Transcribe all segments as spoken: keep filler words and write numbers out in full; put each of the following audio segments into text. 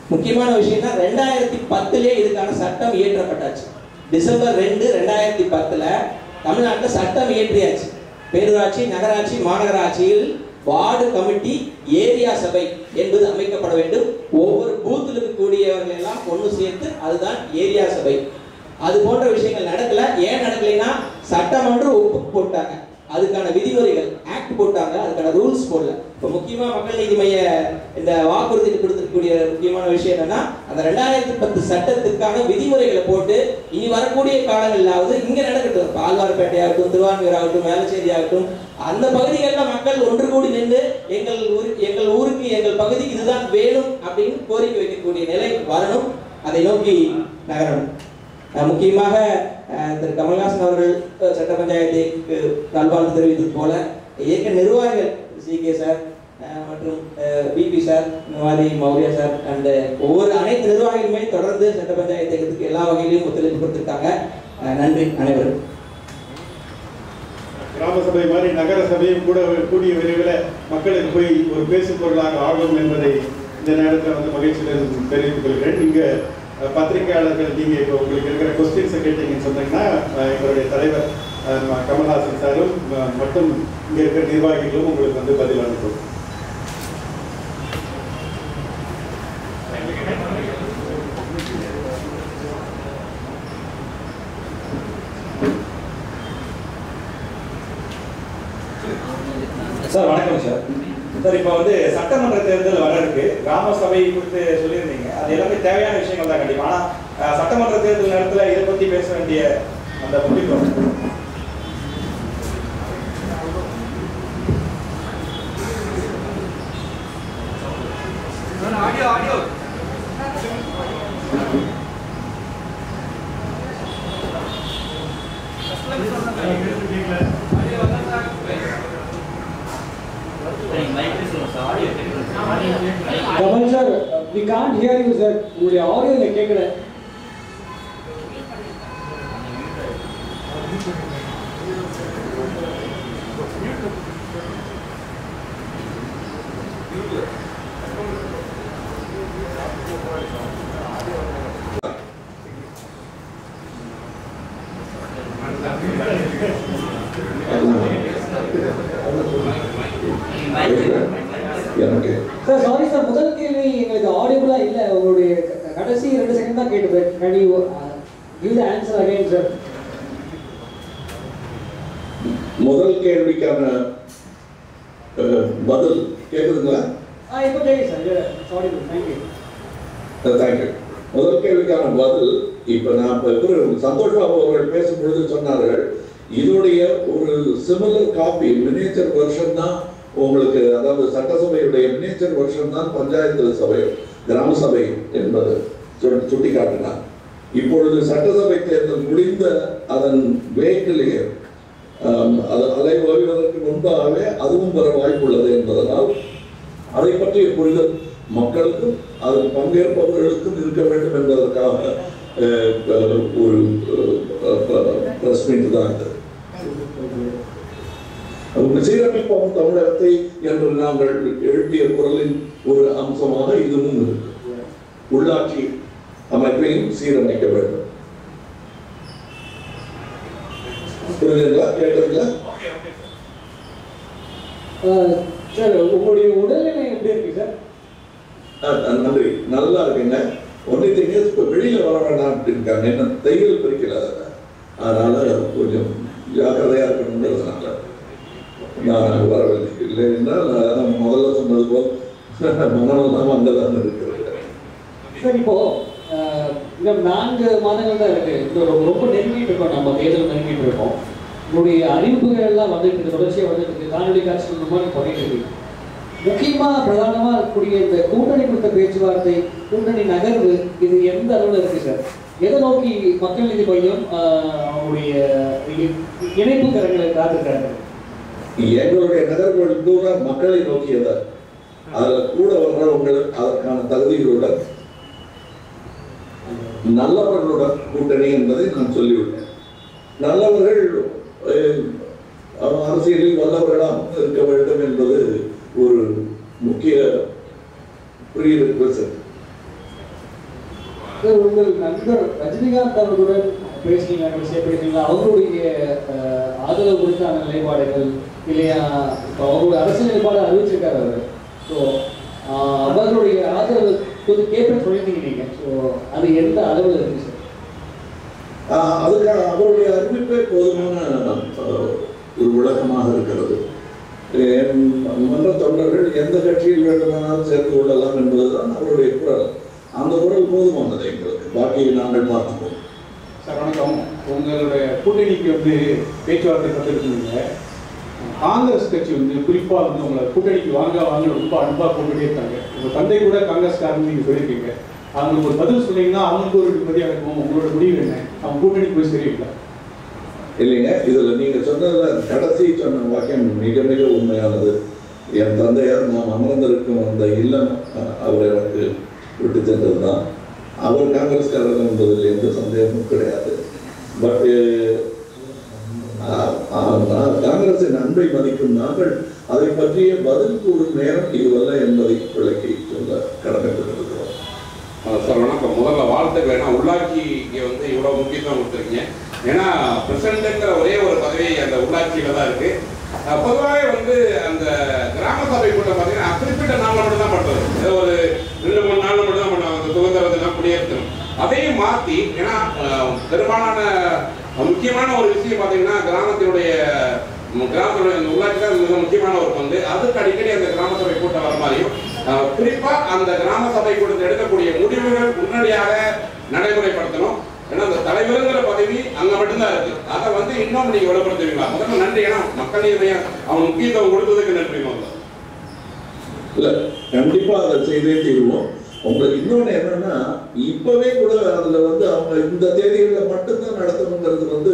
முக்கியமான விஷயம் தான் ரெண்டாயிரத்தி பத்துலேயே இதுக்கான சட்டம் இயற்றப்பட்டாச்சு. டிசம்பர் ரெண்டு ரெண்டாயிரத்தி பத்துல தமிழ்நாட்டில் சட்டம் இயற்றியாச்சு. பேரூராட்சி, நகராட்சி, மாநகராட்சியில் வார்டு கமிட்டி, ஏரியா சபை என்பது அமைக்கப்பட வேண்டும். ஒவ்வொரு பூத்தில் இருக்கக்கூடியவர்கள் எல்லாம் ஒன்று சேர்த்து அதுதான் ஏரியா சபை. அது போன்ற விஷயங்கள் நடக்கல. ஏன் நடக்கலைன்னா சட்டமன்றம் ஒப்பு போட்டாங்க, அதுக்கான விதிமுறைகள் ஆக்ட் போட்டாங்க, அதுக்கான ரூல்ஸ் போடல. இப்போ முக்கியமா மக்கள் நீதி மைய இந்த வாக்குறுதி கொடுத்திருக்கக்கூடிய முக்கியமான விஷயம் என்னன்னா, அந்த ரெண்டாயிரத்தி பத்து சட்டத்துக்கான விதிமுறைகளை போட்டு இனி வரக்கூடிய காலங்களாவது இங்க நடக்கட்டும். ஆழ்வார்பேட்டை ஆகட்டும், திருவான்மையூர் ஆகட்டும், வேளச்சேரி ஆகட்டும், அந்த பகுதிகளில் மக்கள் ஒன்று கூடி நின்று எங்கள் ஊர் எங்கள் ஊருக்கு எங்கள் பகுதிக்கு இதுதான் வேணும் அப்படின்னு கோரிக்கை வைக்கக்கூடிய நிலை வரணும். அதை நோக்கி நகரணும். முக்கியமாக திரு கமல்ஹாசன் அவர்கள் சட்ட பஞ்சாயத்துக்கு நல்வாழ்த்து தெரிவித்தது போல இயக்க நிர்வாகிகள் சி கே சார் மற்றும் பிபி சார், இந்த மாதிரி மௌரியா சார் அண்ட் ஒவ்வொரு அனைத்து நிர்வாகிகளுமே தொடர்ந்து சட்ட பஞ்சாயத்து இயக்கத்துக்கு எல்லா வகையிலையும் ஒத்துழைப்பு கொடுத்திருக்காங்க. நன்றி அனைவரும். கிராம சபை மாதிரி நகர சபையும் கூட கூடிய விரைவில் மக்களுக்கு போய் ஒரு பேசு பொருளாக ஆகும் என்பதை இந்த நேரத்தில் வந்து மகிழ்ச்சியுடன் தெரிவித்துக் கொள்கிறேன். இங்கே பத்திரிகையாளர்கள் நீங்கள் இப்போ உங்களுக்கு இருக்கிற கொஸ்டின்ஸை கேட்டீங்கன்னு சொன்னீங்கன்னா எங்களுடைய தலைவர் கமல்ஹாசன் சாரும் மற்றும் இங்கே இருக்கிற நிர்வாகிகளும் உங்களுக்கு வந்து பதில் அனுப்பும். சார் வணக்கம் சார். சார் இப்போ வந்து சட்டமன்ற தேர்தல் வர இருக்கு. கிராம சபை குறித்து சொல்லியிருந்தீங்க, அது எல்லாமே தேவையான விஷயங்கள் தான் கண்டிப்பா. ஆனால் சட்டமன்ற தேர்தல் நேரத்தில் இதை பற்றி பேச வேண்டிய அந்த முக்கியத்துவம் audio audio Kamal sir, we can't hear you sir. உங்களுடைய ஆடியோ இங்க கேட்கல. சார் சாரி சார், முதல் கேள்வி எங்களுக்கு ஆடியபிளா இல்ல. உங்களுடைய கடைசி ரெண்டு செகண்ட் தான் கேட்டது. Can you give the answer again sir? முதல் கேள்விக்கான பதில் கேக்குதுங்களா? ஆ இப்போ கேக்குது sir. Sorry thank you. Thank you. முதல் கேள்விக்கான பதில் இப்ப நான் சந்தோஷ் பாபு அவர்கள் பேசும்பொழுது சொன்னார்கள், இதோடைய ஒரு சிமிலர் காப்பி மினியேச்சர் வெர்ஷன் தான் உங்களுக்கு, அதாவது சட்டசபையுடைய மினியேச்சர் வெர்ஷன் தான் பஞ்சாயத்து சபை கிராம சபை என்பது சுட்டி காட்டினார். இப்பொழுது சட்டசபை தேர்தல் முடிந்த அதன் வேக்கிலேயே அலை ஓய்வதற்கு முன்பாகவே அதுவும் வர வாய்ப்புள்ளது என்பதனால் அதை பற்றிய புரிதல் மக்களுக்கும் அதில் பங்கேற்பவர்களுக்கும் இருக்க வேண்டும் என்பதற்காக ஒரு பிரஸ் மீட் தான் இது. சீரமைப்போம் தமிழகத்தை என்று நாங்கள் எழுப்பிய குரலின் ஒரு அம்சமாக இதுவும் இருக்கு. உள்ளாட்சி அமைப்பையும் சீரமைக்க வேண்டும். புரியுதுங்களா? கேட்டீங்களா? சார் உங்களுடைய உடல்நிலை எப்படி இருக்கு சார்? நன்றி, நல்லா இருக்குங்க. ஒன்றை தெரியாது, இப்போ வெளியில வர வேண்டாம் இருக்காங்க. என்ன தையல் பிரிக்கல, அதனால கொஞ்சம் ஜாக்கிரதையா இருக்கணும்ன்றதுனால நான் வரவில்லை. இல்லை என்றால் முதல்ல சொன்னது போல் மனநலம் அங்கதான் இருக்கிறது. சார் இப்போ இன்னும் நான்கு மாதங்கள் தான் இருக்கு. இன்னும் ரொம்ப நெருங்கிட்டு இருக்கோம், நம்ம தேர்தல் நெருங்கிட்டு இருக்கோம். உங்களுடைய அறிவிப்புகள் எல்லாம் வந்துட்டு இருக்கு, தொடர்ச்சியாக வந்துட்டு இருக்கு, காணொலி காட்சி மூலமாக பண்ணிட்டு இருக்கு. முக்கியமாக பிரதானமாக இருக்கக்கூடிய இந்த கூட்டணி கொடுத்த பேச்சுவார்த்தை, கூட்டணி நகர்வு, இது எந்த அளவில் இருக்கு சார்? எதை நோக்கி மக்கள் நீதி மையம் அவங்களுடைய இணைப்பு கரங்களை காத்துக்கிறாங்க? எங்களுடைய நகர்வுகள் பூரா மக்களை நோக்கியதா, அதில் கூட வர்றவங்களுக்கு அதற்கான தகுதிகளுடன் நல்லவர்களுடன் கூட்டணி என்பதை நான் சொல்லிவிட்டேன். நல்லவர்கள் அரசியலில் வல்லவர்களாக இருக்க வேண்டும் என்பது ஒரு முக்கிய ப்ரீரெக்விசிட். உங்கள் நண்பர் ரஜினிகாந்த் அவர்களுடன் பேசுனீங்க, கடைசியாக பேசுனீங்களா? அவங்களுடைய ஆதரவு குறித்தான நிலைப்பாடுகள் இல்லையா? இப்போ அவங்களுடைய அரசியல் நிலைப்பாடு அறிவிச்சிருக்காரு அவர். ஸோ அவர்களுடைய ஆதரவு கொஞ்சம் கேட்பேன்னு சொல்லிட்டீங்க நீங்கள். ஸோ அது எந்த அளவில் இருக்கு சார்? அதுக்காக அவருடைய அறிவிப்பே போதுமான ஒரு விளக்கமாக இருக்கிறது. மன்ற தொண்டர்கள் எந்த கட்சியில் வேண்டுமானாலும் சேர்ந்து கொள்ளலாம் என்பதுதான் அவருடைய குரல். அந்த குரல் போதுமானது எங்களுக்கு. பாக்கியை நாங்கள் பார்த்துப்போம். சார் வணக்கம். உங்களுடைய கூட்டணிக்கு வந்து பேச்சுவார்த்தை நடத்திருக்கீங்க. காங்கிரஸ் கட்சி வந்து குறிப்பாக வந்து உங்களை கூட்டணிக்கு வாங்க வாங்க ரொம்ப அன்பாக கொண்டுட்டே இருக்காங்க. உங்கள் தந்தை கூட காங்கிரஸ்காரன் நீங்கள் சொல்லியிருக்கீங்க. அவங்களுக்கு ஒரு பதில் சொன்னீங்கன்னா அவங்களுக்கு ஒரு நிம்மதியாக இருக்கும். உங்களோட முடிவு என்ன? அவங்க கூட்டணிக்கு போய் சரியில்லை இல்லைங்க. இதில் நீங்கள் சொன்னதில் கடைசி சொன்ன வாக்கியம் மிக மிக உண்மையானது. என் தந்தையார் நாம் அமர்ந்திருக்கும் அந்த இல்லம் அவர் எனக்கு விட்டு சென்றது தான். அவர் காங்கிரஸ்காரர் என்பதில் எந்த சந்தேகமும் கிடையாது. பட் காங்கிரசின் அன்பை மதிக்கும் நாங்கள் அதை பற்றிய பதில் கூறும் நேரம் இதுவல்ல என்பதை விளக்கி சொல்ல கடமைப்பட்டிருக்கிறோம். சார் வணக்கம். முதல்ல வாழ்த்துக்கள். ஏன்னா உள்ளாட்சிக்கு வந்து இவ்வளோ முக்கியத்துவம் கொடுத்துருக்கீங்க. ஏன்னா பிரசிடண்ட்ங்கிற ஒரே ஒரு பதவி அந்த உள்ளாட்சியில தான் இருக்கு. பொதுவாகவே வந்து அந்த கிராம சபை கூட்டம் பார்த்தீங்கன்னா குறிப்பிட்ட நாளில் மட்டும் தான் பண்ணுறது. ஏதோ ஒரு ரெண்டு மூணு நாளில் மட்டும் தான் பண்ணுவாங்க. அந்த சுதந்திர தினம், குடியரசு. அதையும் மாற்றி, ஏன்னா பெரும்பாலான முக்கியமான ஒரு விஷயம் பார்த்தீங்கன்னா கிராமத்தினுடைய கிராமத்தினுடைய அந்த உள்ளாட்சி தான் மிக முக்கியமான ஒரு பங்கு. அதுக்கு அடிக்கடி அந்த கிராம சபை கூட்டம் வர மாதிரியும் குறிப்பா அந்த கிராம சபை கூட்டத்தில் எடுக்கக்கூடிய முடிவுகள் உடனடியாக நடைமுறைப்படுத்தணும். ஏன்னா அந்த தலைவருங்கிற பதவி அங்க மட்டும்தான் இருக்கு. அதை வந்து இன்னும் நீங்க வலுப்படுத்துவீங்களா? முதல்ல நன்றி. ஏன்னா மக்கள் அவன் முக்கியத்துவம் கொடுத்ததுக்கு நன்றி. முதல்ல இல்ல கண்டிப்பா அதை செய்தே தீருவோம். உங்களுக்கு இன்னொன்னு என்னன்னா, இப்பவே கூட அதுல வந்து அவங்க இந்த தேதிகளை மட்டும்தான் நடத்தணுங்கிறது வந்து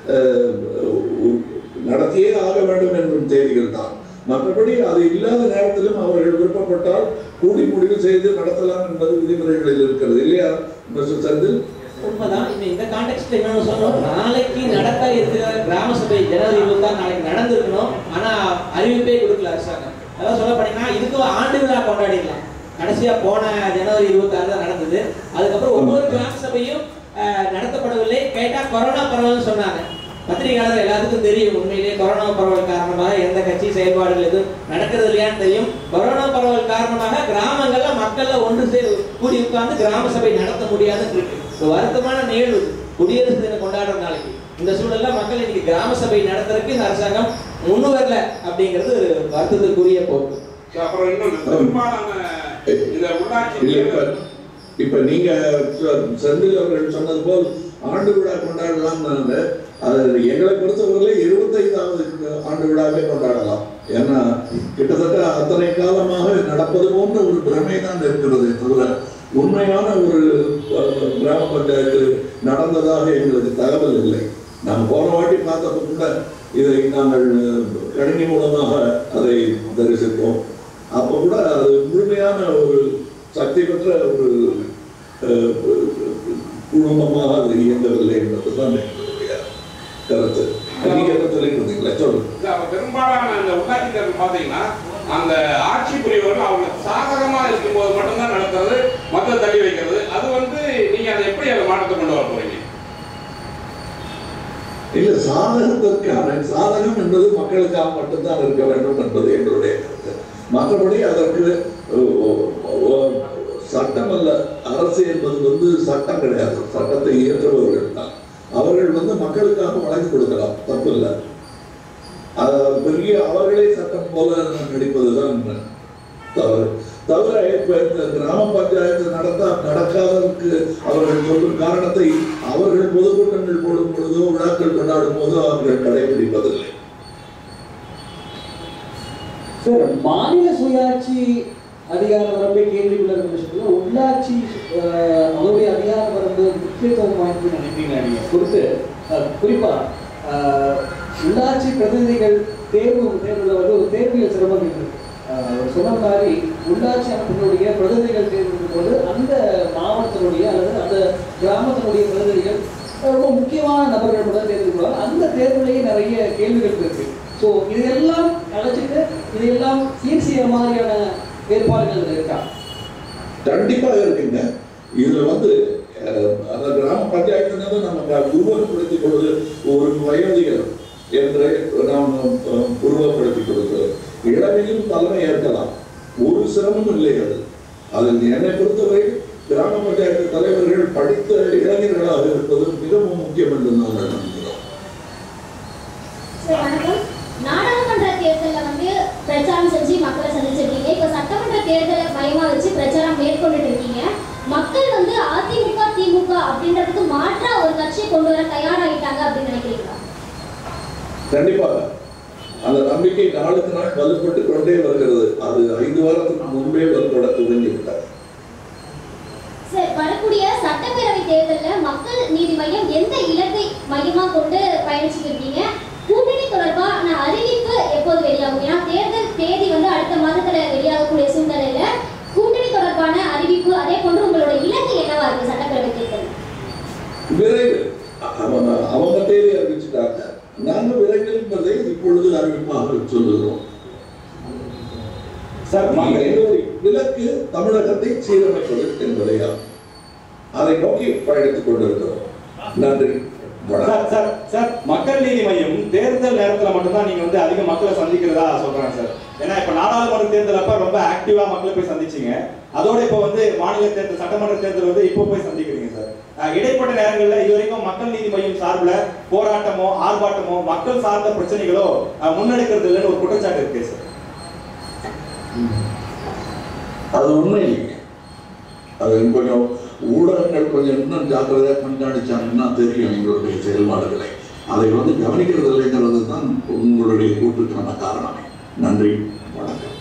நடத்தியே ஆக வேண்டும் என்னும் தேதிகள் தான். மற்றபடி அது இல்லாத நேரத்திலும் அவர்கள் விருப்பப்பட்டால் கூடி முடிவு செய்து நடத்தலாம் என்பது விதிமுறைகளில் இருக்கிறது இல்லையா மிஸ்டர் செந்தில்? உண்மைதான். இப்போ இந்த கான்டெக்ட்ல என்னன்னு சொன்னோம், நாளைக்கு நடக்க இருக்கிற கிராம சபை ஜனவரி இருபத்தாறு நாளைக்கு நடந்திருக்கணும். ஆனா அறிவிப்பே கொடுக்கல அரசாங்கம். அதான் சொல்ல போனீங்கன்னா இதுக்கு ஆண்டு விழா கொண்டாடிடலாம். கடைசியா போன ஜனவரி இருபத்தி ஆறு தான் நடந்தது. அதுக்கப்புறம் ஒவ்வொரு கிராம சபையும் நடத்தப்படவில்லை. கேட்டா கொரோனா பரவல்னு சொன்னாங்க. பத்திரிகையாளர் எல்லாத்துக்கும் தெரியும் உண்மையிலேயே கொரோனா பரவல் காரணமாக எந்த கட்சி செயல்பாடுகள் எதுவும் நடக்கிறது இல்லையான்னு தெரியும். கொரோனா பரவல் காரணமாக கிராமங்கள்ல மக்கள்ல ஒன்று சேர் கூடி உட்கார்ந்து கிராம சபை நடத்த முடியாதுன்னு இருக்கு. வருத்தமான நிகழ்வு. குடியரசு தினம் கொண்டாடுற நாளைக்கு இந்த சூழல்ல மக்கள் இன்னைக்கு கிராம சபை நடத்துறதுக்கு இந்த அரசாங்கம் முன்னு வரல அப்படிங்கிறது ஒரு வருத்தத்துக்குரிய போக்கு. அப்புறம் இப்ப நீங்க செந்தில் அவர்கள் சொன்னது போல் ஆண்டு விழா கொண்டாடலாம். அது எங்களை பொறுத்தவரையில இருபத்தைந்தாவது ஆண்டு விழாவே கொண்டாடலாம். ஏன்னா கிட்டத்தட்ட அத்தனை காலமாக நடப்பது போன்ற ஒரு பிரமை தான் இருக்கிறது தவிர உண்மையான ஒரு கிராம பஞ்சாயத்து நடந்ததாக எங்களுக்கு தகவல் இல்லை. நாம் போன வாட்டி பார்த்தப்ப கூட இதை நாங்கள் கணினி மூலமாக அதை தரிசித்தோம். அப்போ கூட அது முழுமையான ஒரு சக்தி பெற்ற ஒரு குடும்பமாக அது இயங்கவில்லை என்பதுதான் எங்களுடைய கருத்து. நீங்க என்ன சொல்லிட்டு இருந்தீங்களா? சொல்லுங்க. பெரும்பாலான அந்த உள்ளாட்சி தேர்தல் பார்த்தீங்கன்னா அந்த ஆட்சி புரியவர்கள் அவங்க சாதகமா இருக்கும்போது மட்டும்தான் நடத்துறது, மற்ற தள்ளி வைக்கிறது. அது வந்து நீங்க அதை எப்படி அதை மாற்றத்தை கொண்டு வர போறீங்க? இல்ல, சாதகத்திற்கான சாதகம் என்பது மக்களுக்காக மட்டும்தான் இருக்க வேண்டும் என்பது எங்களுடைய கருத்து. மற்றபடி அதற்கு சட்டம் அல்ல, அரசு என்பது வந்து சட்டம் கிடையாது. சட்டத்தை இயற்றுபவர்கள் தான். அவர்கள் வந்து மக்களுக்காக வழங்கி கொடுக்கலாம், தப்பு இல்லை. பெரிய அவர்களே சட்டம் போல நடிப்பதுதான் தவறு. தவிர இப்ப இந்த கிராம பஞ்சாயத்து நடத்த நடக்காததற்கு அவர்கள் சொல்லும் காரணத்தை அவர்கள் பொதுக்கூட்டங்கள் போடும் பொழுதோ விழாக்கள் கொண்டாடும் போதோ அவர்கள் கடைபிடிப்பதில்லை. சார், மாநில சுயாட்சி அதிகார வரம்பை கேள்விக்குள்ள விஷயத்துல உள்ளாட்சி அவருடைய அதிகார வரம்பு முக்கியத்துவம் வாய்ப்பு நினைப்பீங்க நீங்க கொடுத்து குறிப்பா உள்ளாட்சி பிரதிநிதிகள் தேர்வு தேர்வுல வந்து ஒரு தேர்வில் சிரமம் இருக்கு. சொன்ன மாதிரி உள்ளாட்சி அமைப்பினுடைய பிரதிநிதிகள் தேர்ந்தெடுக்கும் போது அந்த மாவட்டத்தினுடைய அல்லது அந்த கிராமத்தினுடைய பிரதிநிதிகள் ரொம்ப முக்கியமான நபர்கள் மட்டும் தேர்ந்தெடுக்கிறாங்க. அந்த தேர்வுலேயே நிறைய கேள்விகள் இருக்கு. ஸோ இதையெல்லாம் அழைச்சிட்டு இதையெல்லாம் சீர் செய்யற மாதிரியான ஏற்பாடுகள் இருக்கா? கண்டிப்பாக இருக்குங்க. இதுல வந்து என்று நாம் உருவப்படுத்தி கொடுக்கிறோம். இளமையும் தலைமை ஏற்கலாம், ஒரு சிரமம் இல்லை. அது அதில் என்னை பொறுத்தவரை கிராம பஞ்சாயத்து தலைவர்கள் படித்த இளைஞர்களாக இருப்பது மிகவும் முக்கியம் என்று நாங்கள் நம்புகிறோம். நாடாளுமன்ற தேர்தலில் வந்து பிரச்சாரம் செஞ்சு மக்களை சந்திச்சிருக்கீங்க. இப்ப சட்டமன்ற தேர்தலை மையமா வச்சு பிரச்சாரம் மேற்கொண்டுட்டு இருக்கீங்க. மக்கள் வந்து அதிமுக திமுக அப்படின்றதுக்கு மாற்றா ஒரு கட்சியை கொண்டு வர தயாராகிட்டாங்க அப்படின்னு நினைக்கிறீங்களா? கண்டிப்பாக அந்த நம்பிக்கை நாளுக்கு நாள் வலுப்பட்டு கொண்டே வருகிறது. அது ஐந்து வாரத்துக்கு முன்பே வலுப்பட துவங்கி விட்டார். சார், வரக்கூடிய சட்டப்பேரவை தேர்தலில் மக்கள் நீதி மையம் எந்த இலக்கை மையமா கொண்டு பயணிச்சுட்டு இருக்கீங்க? கூட்டணி தொடர்பான அறிவிப்பு எப்போது வெளியாகும்? ஏன்னா தேர்தல் தேதி வந்து அடுத்த மாதத்துல வெளியாகக்கூடிய சூழ்நிலையில கூட்டணி தொடர்பான அறிவிப்பு, அதே போன்று உங்களோட இலக்கு என்னவா இருக்கு சட்டப்பேரவை தேர்தல்? விரைவில் அவங்க அவங்க தேதி அறிவிச்சுட்டாங்க. நாங்கள் விரைவில் என்பதை இப்பொழுது அறிவிப்பாக சொல்லுகிறோம். இலக்கு தமிழகத்தை சீரமைப்பது என்பதையா அதை நோக்கி பயணித்துக் கொண்டிருக்கிறோம். நன்றி. சார் சார் சார் மக்கள் நீதி மையம் தேர்தல் நேரத்துல மட்டும்தான் நீங்க வந்து அதிக மக்களை சந்திக்கிறதா சொல்றாங்க சார். ஏன்னா இப்ப நாடாளுமன்ற தேர்தல் அப்ப ரொம்ப ஆக்டிவா மக்களை போய் சந்திச்சீங்க. அதோட இப்ப வந்து மாநில தேர்தல் சட்டமன்ற தேர்தல் வந்து இப்போ போய் சந்திக்கிறீங்க சார். இடைப்பட்ட நேரங்கள்ல இது வரைக்கும் மக்கள் நீதி மையம் சார்பில் போராட்டமோ ஆர்ப்பாட்டமோ மக்கள் சார்ந்த பிரச்சனைகளோ முன்னெடுக்கிறது இல்லைன்னு ஒரு குற்றச்சாட்டு இருக்கு சார். அது உண்மை இல்லைங்க. அது கொஞ்சம் ஊடகங்கள் கொஞ்சம் இன்னும் ஜாக்கிரதையாக கண்காணிச்சாங்கன்னா தெரியும் எங்களுடைய செயல்பாடுகளை. அதை வந்து கவனிக்கிறது இல்லைங்கிறது தான் உங்களுடைய கூட்டுக்கான காரணமே. நன்றி, வணக்கம்.